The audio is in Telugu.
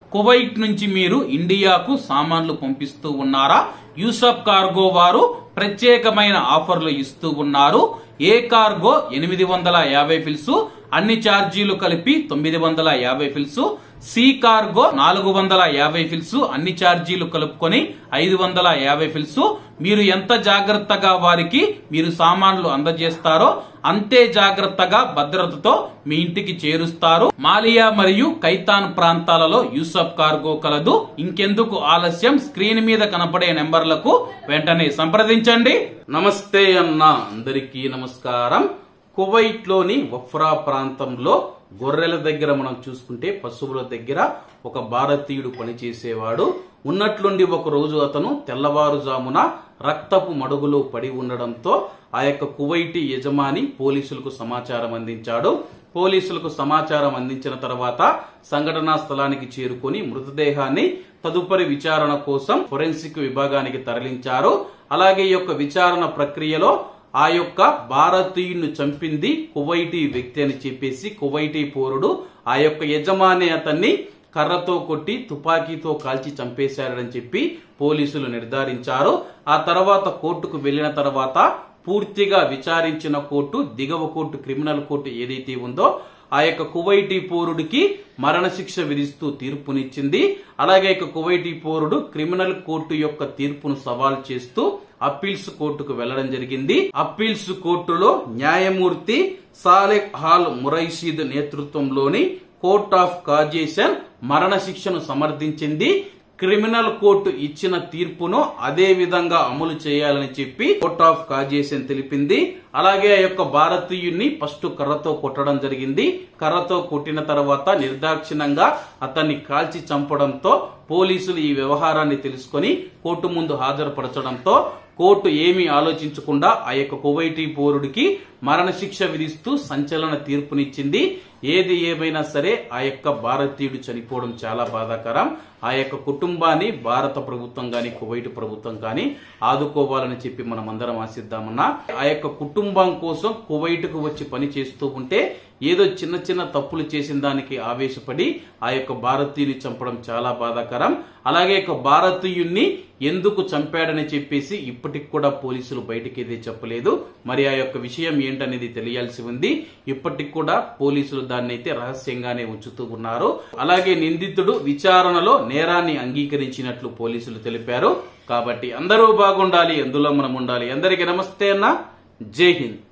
కువైట్ నుంచి మీరు ఇండియాకు సామాన్లు పంపిస్తూ ఉన్నారా? యూసఫ్ కార్గో వారు ప్రత్యేకమైన ఆఫర్లు ఇస్తూ ఉన్నారు. ఏ కార్గో 850 ఫిల్స్, అన్ని ఛార్జీలు కలిపి 950 ఫిల్స్. సి కార్గో 450 ఫిల్స్, అన్ని ఛార్జీలు కలుపుకొని 550 ఫిల్స్. మీరు ఎంత జాగ్రత్తగా వారికి మీరు సామాన్లు అందజేస్తారో అంతే జాగ్రత్తగా భద్రతతో మీ ఇంటికి చేరుస్తారు. మాలియా మరియు కైతాన్ ప్రాంతాలలో యూసఫ్ కార్గో కలదు. ఇంకెందుకు ఆలస్యం, స్క్రీన్ మీద కనపడే నెంబర్లకు వెంటనే సంప్రదించండి. నమస్తే అన్న, అందరికీ నమస్కారం. కువైట్ లోని వఫ్రా ప్రాంతంలో గొర్రెల దగ్గర మనం చూసుకుంటే పశువుల దగ్గర ఒక భారతీయుడు పనిచేసేవాడు. ఉన్నట్లుండి ఒక రోజు అతను తెల్లవారుజామున రక్తపు మడుగులో పడి ఉండడంతో ఆ యొక్క కువైటీ యజమాని పోలీసులకు సమాచారం అందించాడు. పోలీసులకు సమాచారం అందించిన తర్వాత సంఘటనా స్థలానికి చేరుకుని మృతదేహాన్ని తదుపరి విచారణ కోసం ఫోరెన్సిక్ విభాగానికి తరలించారు. అలాగే ఈ యొక్క విచారణ ప్రక్రియలో ఆ యొక్క భారతీయుని చంపింది కువైటీ వ్యక్తి అని చెప్పేసి కువైటీ పౌరుడు ఆ యొక్క యజమాని అతన్ని కర్రతో కొట్టి తుపాకీతో కాల్చి చంపేశారని చెప్పి పోలీసులు నిర్ధారించారు. ఆ తర్వాత కోర్టుకు వెళ్లిన తర్వాత పూర్తిగా విచారించిన కోర్టు, దిగువ కోర్టు, క్రిమినల్ కోర్టు ఏదైతే ఉందో ఆ యొక్క కువైటీ పౌరుడికి మరణశిక్ష విధిస్తూ తీర్పునిచ్చింది. అలాగే కువైటీ పౌరుడు క్రిమినల్ కోర్టు యొక్క తీర్పును సవాల్ చేస్తూ అప్పీల్స్ కోర్టుకు వెళ్లడం జరిగింది. అప్పీల్స్ కోర్టులో న్యాయమూర్తి సాలెహ్ అల్ మురైషీద్ నేతృత్వంలోని కోర్ట్ ఆఫ్ కాజేషన్ మరణశిక్షను సమర్థించింది. క్రిమినల్ కోర్టు ఇచ్చిన తీర్పును అదే విధంగా అమలు చేయాలని చెప్పి కోర్ట్ ఆఫ్ కాజేషన్ తెలిపింది. అలాగే ఆ యొక్క భారతీయుడిని ఫస్ట్ కర్రతో కొట్టడం జరిగింది. కర్రతో కొట్టిన తర్వాత నిర్దాక్షిణ్యంగా అతన్ని కాల్చి చంపడంతో పోలీసులు ఈ వ్యవహారాన్ని తెలుసుకుని కోర్టు ముందు హాజరుపరచడంతో కోర్టు ఏమీ ఆలోచించకుండా ఆ యొక్క కువైటీ పౌరుడికి మరణశిక్ష విధిస్తూ సంచలన తీర్పునిచ్చింది. ఏది ఏమైనా సరే ఆ యొక్క భారతీయుడు చనిపోవడం చాలా బాధాకరం. ఆ యొక్క కుటుంబాన్ని భారత ప్రభుత్వం గాని కువైట్ ప్రభుత్వం గాని ఆదుకోవాలని చెప్పి మనం అందరం ఆశిద్దామన్నా. ఆ యొక్క కుటుంబం కోసం కువైట్ కు వచ్చి పని చేస్తూ ఉంటే ఏదో చిన్న చిన్న తప్పులు చేసిన దానికి ఆవేశపడి ఆ యొక్క భారతీయుని చంపడం చాలా బాధాకరం. అలాగే భారతీయుణ్ణి ఎందుకు చంపాడని చెప్పేసి ఇప్పటికి కూడా పోలీసులు బయటికి ఏదే చెప్పలేదు. మరి ఆ యొక్క విషయం ఏంటనేది తెలియాల్సి ఉంది. ఇప్పటికి కూడా పోలీసులు దాన్ని అయితే రహస్యంగానే ఉంచుతూ ఉన్నారు. అలాగే నిందితుడు విచారణలో నేరాన్ని అంగీకరించినట్లు పోలీసులు తెలిపారు. కాబట్టి అందరూ బాగుండాలి, అందులో మనం ఉండాలి. అందరికీ నమస్తే అన్న, జై హింద్.